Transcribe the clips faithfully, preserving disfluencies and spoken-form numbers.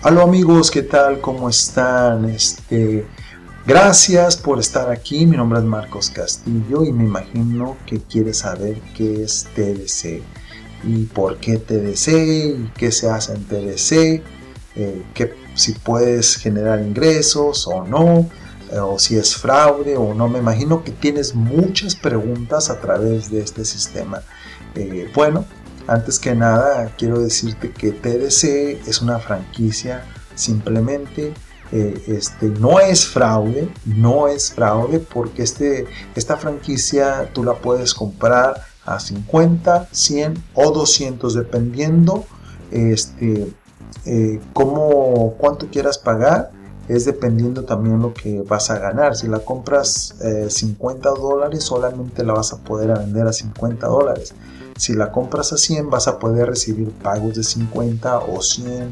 Aló amigos, ¿qué tal? ¿Cómo están? Este, gracias por estar aquí. Mi nombre es Marcos Castillo y me imagino que quieres saber qué es T D C y por qué T D C y qué se hace en T D C, eh, que si puedes generar ingresos o no, eh, o si es fraude o no. Me imagino que tienes muchas preguntas a través de este sistema. Eh, bueno, antes que nada quiero decirte que T D C es una franquicia, simplemente eh, este, no es fraude, no es fraude porque este, esta franquicia tú la puedes comprar a cincuenta, cien o doscientos dependiendo este, eh, cómo, cuánto quieras pagar. Es dependiendo también lo que vas a ganar. Si la compras eh, cincuenta dólares, solamente la vas a poder vender a cincuenta dólares. Si la compras a cien, vas a poder recibir pagos de cincuenta o cien.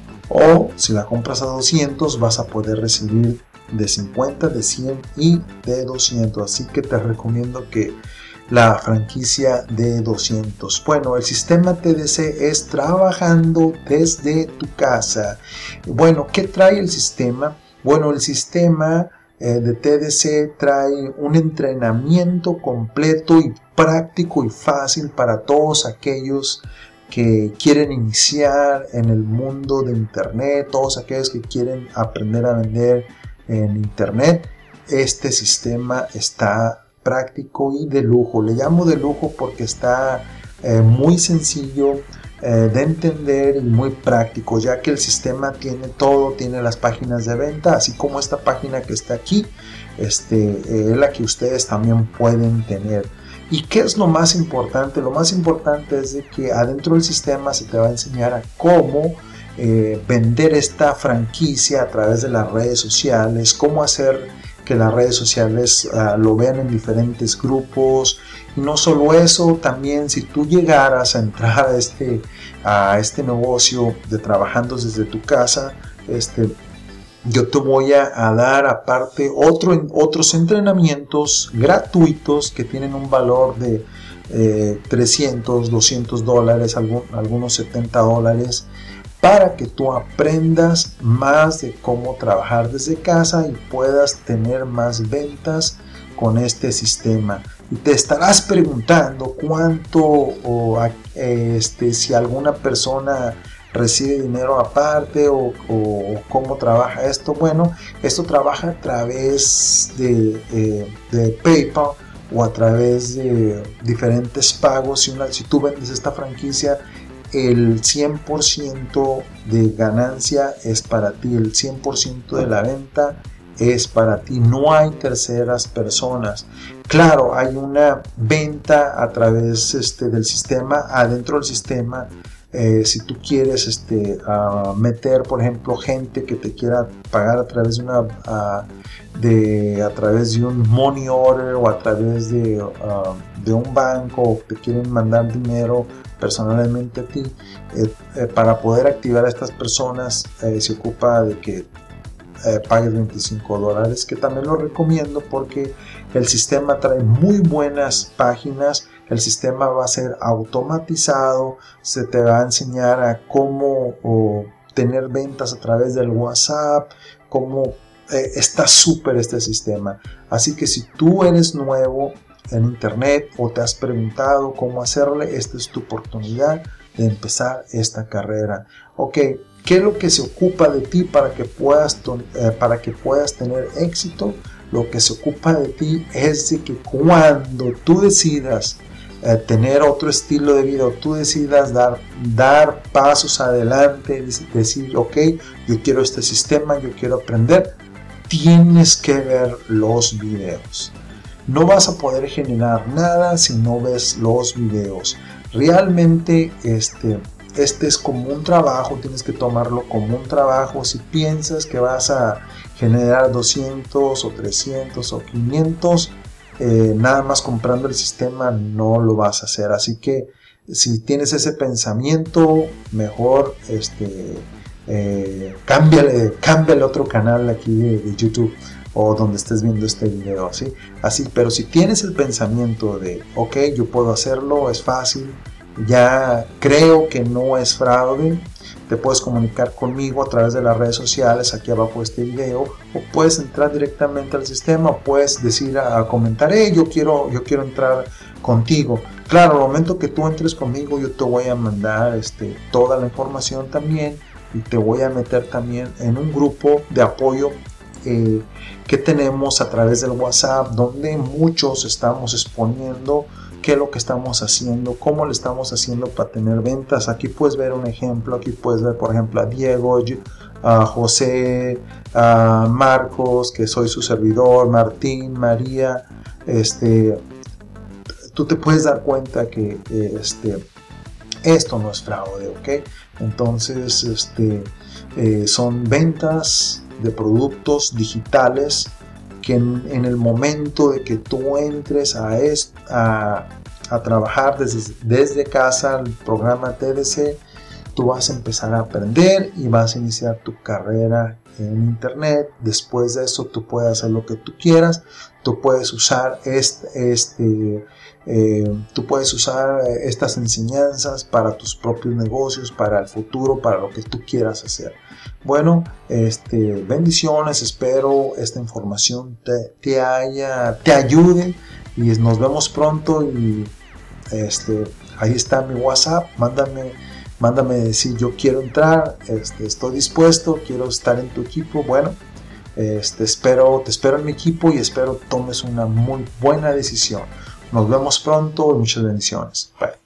O si la compras a doscientos, vas a poder recibir de cincuenta, de cien y de doscientos. Así que te recomiendo que la franquicia de doscientos. Bueno, el sistema T D C es trabajando desde tu casa. Bueno, ¿qué trae el sistema? Bueno, el sistema eh, de T D C trae un entrenamiento completo y práctico y fácil para todos aquellos que quieren iniciar en el mundo de internet, todos aquellos que quieren aprender a vender en internet. Este sistema está práctico y de lujo. Le llamo de lujo porque está eh, muy sencillo eh, de entender y muy práctico, ya que el sistema tiene todo, tiene las páginas de venta, así como esta página que está aquí, este, eh, es la que ustedes también pueden tener. ¿Y qué es lo más importante? Lo más importante es de que adentro del sistema se te va a enseñar a cómo eh, vender esta franquicia a través de las redes sociales, cómo hacer que las redes sociales uh, lo vean en diferentes grupos. Y no solo eso, también si tú llegaras a entrar a este, a este negocio de trabajando desde tu casa, este, yo te voy a, a dar aparte otro, otros entrenamientos gratuitos que tienen un valor de eh, trescientos, doscientos dólares, algún, algunos setenta dólares, para que tú aprendas más de cómo trabajar desde casa y puedas tener más ventas con este sistema. Y te estarás preguntando cuánto o este, si alguna persona recibe dinero aparte o, o cómo trabaja esto. Bueno, esto trabaja a través de, eh, de PayPal o a través de diferentes pagos. Si, una, si tú vendes esta franquicia, el cien por ciento de ganancia es para ti, el cien por ciento de la venta es para ti, no hay terceras personas. Claro, hay una venta a través este, del sistema, adentro del sistema. Eh, si tú quieres este, uh, meter, por ejemplo, gente que te quiera pagar a través de una uh, de, a través de un money order o a través de, uh, de un banco, o te quieren mandar dinero personalmente a ti, eh, eh, para poder activar a estas personas eh, se ocupa de que eh, pagues veinticinco dólares, que también lo recomiendo porque el sistema trae muy buenas páginas. El sistema va a ser automatizado, se te va a enseñar a cómo o, tener ventas a través del WhatsApp, cómo eh, está súper este sistema. Así que si tú eres nuevo en internet o te has preguntado cómo hacerle, esta es tu oportunidad de empezar esta carrera. Ok, ¿qué es lo que se ocupa de ti para que puedas, eh, para que puedas tener éxito? Lo que se ocupa de ti es de que cuando tú decidas eh, tener otro estilo de vida, o tú decidas dar, dar pasos adelante, decir, ok, yo quiero este sistema, yo quiero aprender, tienes que ver los videos. No vas a poder generar nada si no ves los videos. Realmente este, este es como un trabajo, tienes que tomarlo como un trabajo. Si piensas que vas a generar doscientos o trescientos o quinientos, eh, nada más comprando el sistema, no lo vas a hacer. Así que si tienes ese pensamiento, mejor este, eh, cámbiale, cámbiale otro canal aquí de, de YouTube o donde estés viendo este video, ¿sí? Así, pero si tienes el pensamiento de, ok, yo puedo hacerlo, es fácil, ya creo que no es fraude. Te puedes comunicar conmigo a través de las redes sociales aquí abajo de este video, o puedes entrar directamente al sistema, puedes decir a, a comentar, hey, yo quiero, yo quiero entrar contigo. Claro, al momento que tú entres conmigo, yo te voy a mandar este, toda la información también, y te voy a meter también en un grupo de apoyo eh, que tenemos a través del WhatsApp, donde muchos estamos exponiendo qué es lo que estamos haciendo, cómo lo estamos haciendo para tener ventas. Aquí puedes ver un ejemplo, aquí puedes ver por ejemplo a Diego, a José, a Marcos, que soy su servidor, Martín, María. Este, tú te puedes dar cuenta que este, esto no es fraude, ¿ok? Entonces este, eh, son ventas de productos digitales que en, en el momento de que tú entres a, est, a, a trabajar desde, desde casa el programa T D C, tú vas a empezar a aprender y vas a iniciar tu carrera en internet. Después de eso tú puedes hacer lo que tú quieras, tú puedes usar este, este eh, tú puedes usar estas enseñanzas para tus propios negocios, para el futuro, para lo que tú quieras hacer. Bueno, este, bendiciones, espero esta información te, te, haya, te ayude, y nos vemos pronto. Y este, ahí está mi WhatsApp, mándame, mándame decir yo quiero entrar, este, estoy dispuesto, quiero estar en tu equipo. Bueno, este, espero, te espero en mi equipo y espero tomes una muy buena decisión. Nos vemos pronto y muchas bendiciones. Bye.